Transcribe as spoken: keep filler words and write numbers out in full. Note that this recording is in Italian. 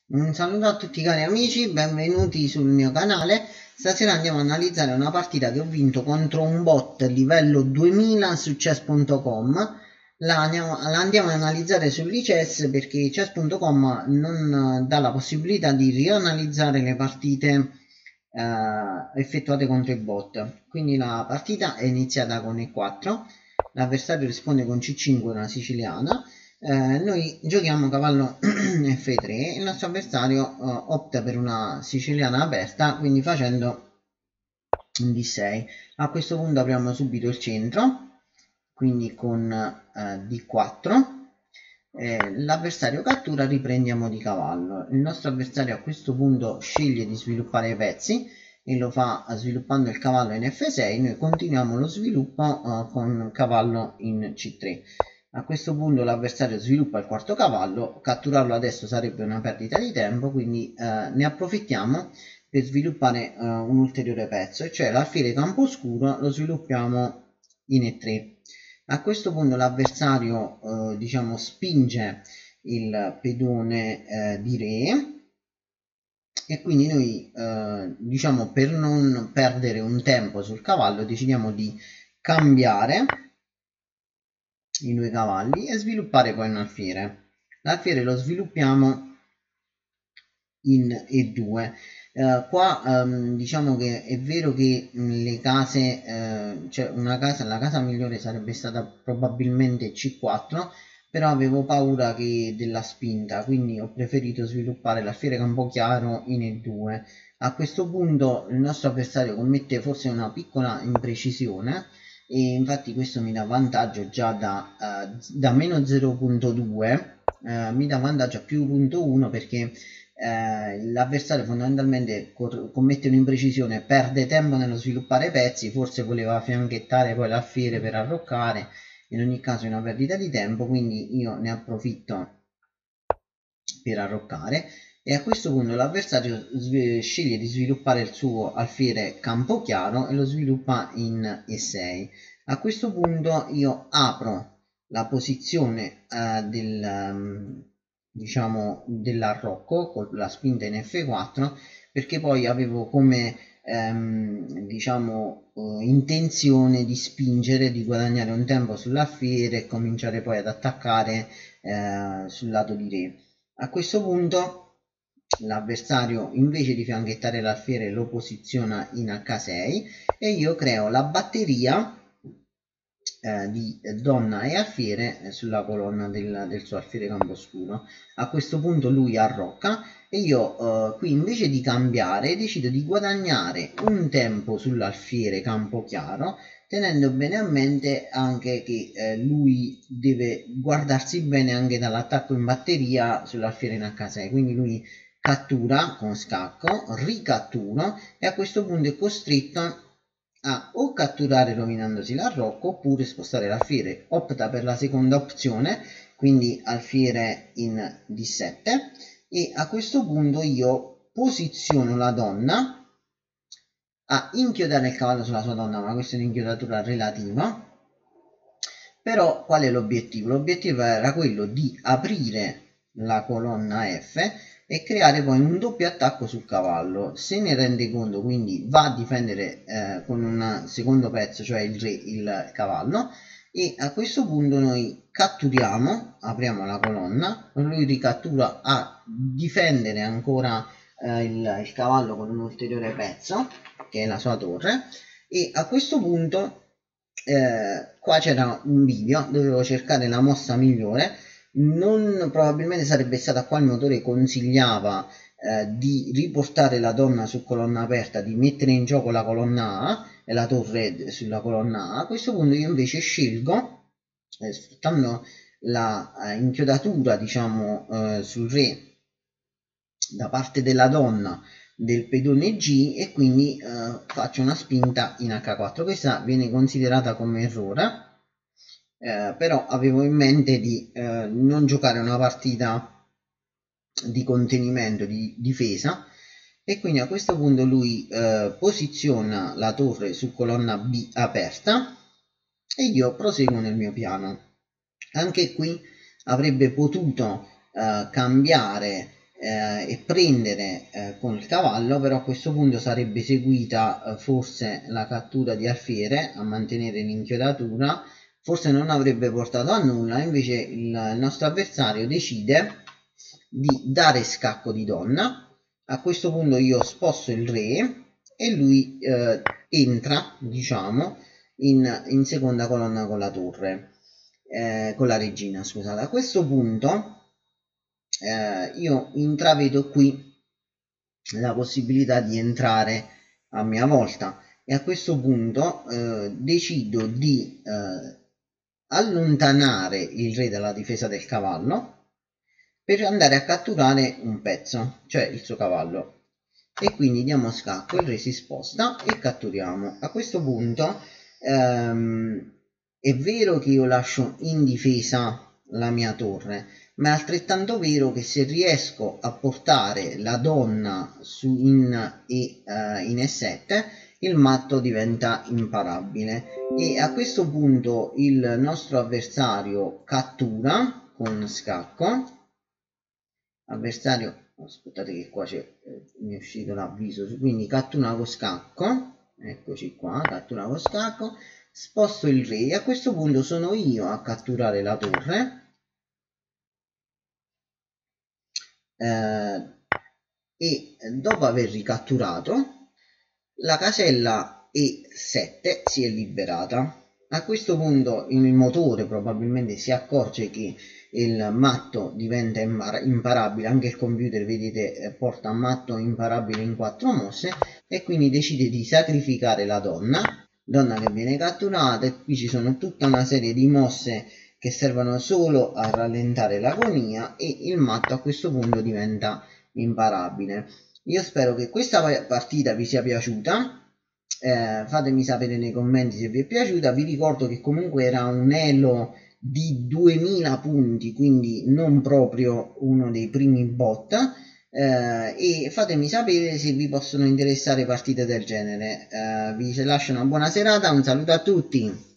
Un saluto a tutti cari amici, benvenuti sul mio canale. Stasera andiamo a analizzare una partita che ho vinto contro un bot livello duemila su chess punto com. La andiamo, la andiamo ad analizzare sull'I-Chess perché chess punto com non dà la possibilità di rianalizzare le partite eh, effettuate contro i bot. Quindi la partita è iniziata con E quattro, l'avversario risponde con C cinque, una siciliana. Eh, noi giochiamo cavallo F tre e il nostro avversario eh, opta per una siciliana aperta, quindi facendo un D sei. A questo punto apriamo subito il centro, quindi con eh, D quattro. Eh, l'avversario cattura, riprendiamo di cavallo. Il nostro avversario a questo punto sceglie di sviluppare i pezzi e lo fa sviluppando il cavallo in F sei. Noi continuiamo lo sviluppo eh, con cavallo in C tre. A questo punto l'avversario sviluppa il quarto cavallo, catturarlo adesso sarebbe una perdita di tempo, quindi eh, ne approfittiamo per sviluppare eh, un ulteriore pezzo, e cioè l'alfiere camposcuro lo sviluppiamo in E tre. A questo punto l'avversario eh, diciamo spinge il pedone eh, di re, e quindi noi eh, diciamo, per non perdere un tempo sul cavallo, decidiamo di cambiare i due cavalli e sviluppare poi un alfiere. L'alfiere lo sviluppiamo in E due. Uh, qua um, diciamo che è vero che mh, le case, uh, cioè una casa, la casa migliore sarebbe stata probabilmente C quattro, però avevo paura che della spinta, quindi ho preferito sviluppare l'alfiere campochiaro in E due. A questo punto il nostro avversario commette forse una piccola imprecisione, e infatti questo mi dà vantaggio già da, uh, da meno zero punto due, uh, mi dà vantaggio a più punto uno, perché eh, l'avversario fondamentalmente commette un'imprecisione, perde tempo nello sviluppare i pezzi, forse voleva fianchettare poi l'alfiere per arroccare, in ogni caso è una perdita di tempo, quindi io ne approfitto per arroccare, e a questo punto l'avversario sceglie di sviluppare il suo alfiere campochiaro e lo sviluppa in E sei. A questo punto io apro la posizione eh, del um, diciamo dell'arrocco con la spinta in F quattro, perché poi avevo come ehm, diciamo eh, intenzione di spingere, di guadagnare un tempo sull'alfiere e cominciare poi ad attaccare eh, sul lato di re. A questo punto l'avversario, invece di fianchettare l'alfiere, lo posiziona in H sei e io creo la batteria eh, di donna e alfiere eh, sulla colonna del, del suo alfiere camposcuro. A questo punto lui arrocca e io eh, qui, invece di cambiare, decido di guadagnare un tempo sull'alfiere campochiaro, tenendo bene a mente anche che eh, lui deve guardarsi bene anche dall'attacco in batteria sull'alfiere in H sei, quindi lui cattura con scacco, ricattura, e a questo punto è costretto a o catturare rovinandosi l'arrocco oppure spostare l'alfiere. Opta per la seconda opzione, quindi alfiere in D sette, e a questo punto io posiziono la donna a inchiodare il cavallo sulla sua donna, ma questa è un'inchiodatura relativa. Però qual è l'obiettivo? L'obiettivo era quello di aprire la colonna F e creare poi un doppio attacco sul cavallo. Se ne rende conto, quindi va a difendere eh, con un secondo pezzo, cioè il re, il cavallo, e a questo punto noi catturiamo, apriamo la colonna, lui ricattura a difendere ancora eh, il, il cavallo con un ulteriore pezzo, che è la sua torre, e a questo punto eh, qua c'era un video, dovevo cercare la mossa migliore. Non probabilmente sarebbe stata qua, il motore consigliava eh, di riportare la donna su colonna aperta, di mettere in gioco la colonna A e la torre sulla colonna A. A questo punto io invece scelgo, eh, sfruttando la eh, inchiodatura diciamo eh, sul re da parte della donna del pedone G, e quindi eh, faccio una spinta in H quattro. Questa viene considerata come errore, eh, però avevo in mente di eh, non giocare una partita di contenimento, di difesa, e quindi a questo punto lui eh, posiziona la torre su colonna B aperta e io proseguo nel mio piano. Anche qui avrebbe potuto eh, cambiare eh, e prendere eh, con il cavallo, però a questo punto sarebbe seguita eh, forse la cattura di alfiere a mantenere l'inchiodatura, forse non avrebbe portato a nulla, invece il, il nostro avversario decide di dare scacco di donna. A questo punto io sposto il re e lui eh, entra, diciamo, in, in seconda colonna con la torre, eh, con la regina, scusate. A questo punto eh, io intravedo qui la possibilità di entrare a mia volta e a questo punto eh, decido di eh, allontanare il re dalla difesa del cavallo per andare a catturare un pezzo, cioè il suo cavallo, e quindi diamo scacco, il re si sposta e catturiamo. A questo punto ehm, è vero che io lascio in difesa la mia torre, ma è altrettanto vero che se riesco a portare la donna su in, e, uh, in E sette, il matto diventa imparabile e a questo punto il nostro avversario cattura con scacco. Avversario, aspettate che qua c'è, eh, mi è uscito l'avviso, quindi cattura con scacco, eccoci qua, cattura con scacco, sposto il re e a questo punto sono io a catturare la torre. Eh, e dopo aver ricatturato, la casella E sette si è liberata. A questo punto il motore probabilmente si accorge che il matto diventa imparabile, anche il computer vedete porta matto imparabile in quattro mosse e quindi decide di sacrificare la donna, donna che viene catturata, e qui ci sono tutta una serie di mosse che servono solo a rallentare l'agonia e il matto a questo punto diventa imparabile. Io spero che questa partita vi sia piaciuta, eh, fatemi sapere nei commenti se vi è piaciuta. Vi ricordo che comunque era un elo di duemila punti, quindi non proprio uno dei primi bot, eh, e fatemi sapere se vi possono interessare partite del genere. Eh, vi lascio una buona serata, un saluto a tutti.